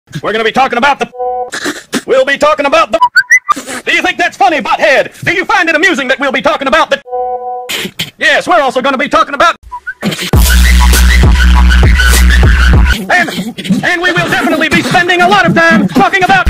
We're gonna be talking about the... We'll be talking about the... Do you think that's funny, butthead? Do you find it amusing that we'll be talking about the... Yes, we're also gonna be talking about... And we will definitely be spending a lot of time talking about...